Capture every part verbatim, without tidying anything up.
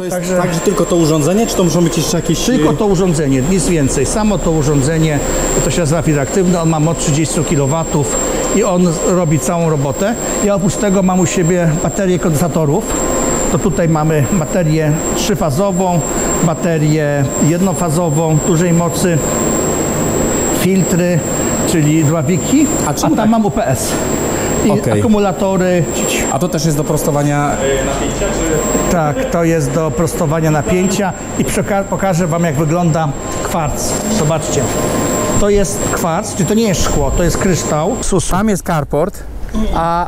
to jest Także... tak, że tylko to urządzenie, czy to muszą być jeszcze jakieś... Tylko to urządzenie, nic więcej. Samo to urządzenie, to się nazywa fir aktywny, on ma moc trzydzieści kilowatów i on robi całą robotę. Ja oprócz tego mam u siebie baterię kondensatorów. To tutaj mamy baterię trzyfazową, baterię jednofazową dużej mocy, filtry, czyli dławiki, a, a tam tak? mam U P S. I okay. akumulatory. A to też jest do prostowania napięcia? Czy... Tak, to jest do prostowania napięcia i pokażę wam, jak wygląda kwarc. Zobaczcie. To jest kwarc, czyli to nie jest szkło, to jest kryształ. Tam jest carport, a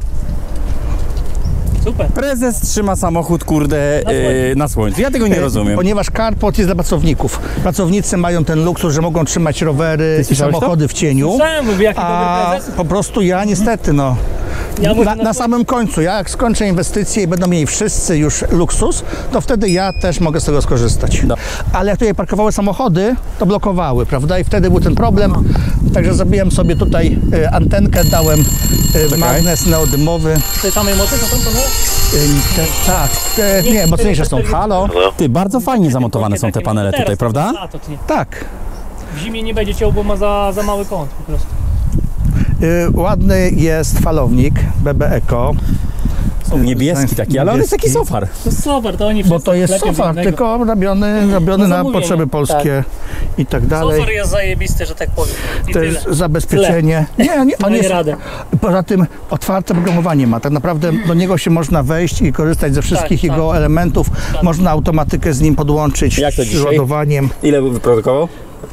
super. Prezes trzyma samochód, kurde, na słońcu. Yy, na słońcu. Ja tego nie rozumiem. Ponieważ carport jest dla pracowników. Pracownicy mają ten luksus, że mogą trzymać rowery i samochody to? w cieniu. Słyszałem, mówię, jaki a dobry prezes. Po prostu ja niestety, no. Ja na, na samym końcu, ja jak skończę inwestycje i będą mieli wszyscy już luksus, to wtedy ja też mogę z tego skorzystać. No. Ale jak tutaj parkowały samochody, to blokowały, prawda? I wtedy był ten problem. Także zrobiłem sobie tutaj y, antenkę, dałem y, magnes neodymowy. Tej samej mocy to są to y, Tak, te, nie, nie mocniejsze są. Halo? Ty, bardzo fajnie zamontowane są te panele tutaj, prawda? Tak. W zimie nie będzie ciął, bo ma za, za mały kąt po prostu. Yy, ładny jest falownik B B Eco. Niebieski taki, ale on jest taki sofar. To jest sofar, to oni Bo to jest sofar, tylko robiony, robiony na potrzeby polskie tak. i tak dalej. Sofar jest zajebisty, że tak powiem. I to tyle. jest zabezpieczenie. Tyle. Nie, nie, on jest, radę. Poza tym otwarte programowanie ma. Tak naprawdę do niego się można wejść i korzystać ze wszystkich tak, jego tak. elementów. Tak. Można automatykę z nim podłączyć. Jak to z ładowaniem. Ile wyprodukował?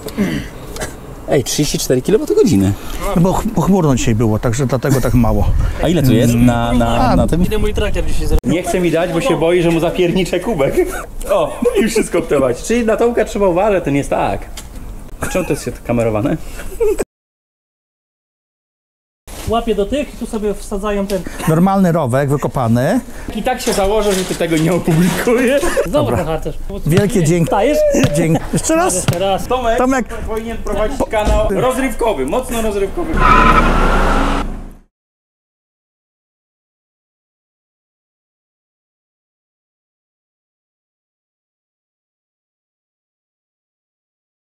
Ej, trzydzieści cztery kilowatogodziny. No bo pochmurno dzisiaj było, także dlatego tak mało. A ile tu jest na, na, A, na tym? Ile mój traktor dzisiaj zrobił? Nie chce mi dać, bo się boi, że mu zapierniczę kubek. O, i wszystko optować. Czyli na Tomka trzeba uważać, to nie jest tak. Czemu to jest się kamerowane? Łapie do tych i tu sobie wsadzają ten... Normalny rowek wykopany. I tak się założę, że ty tego nie opublikujesz. Dobra. Harcerz. Wielkie dzięki. Stajesz? Dzięki. Jeszcze raz? Jeszcze raz. Tomek, Tomek powinien prowadzić kanał rozrywkowy, mocno rozrywkowy.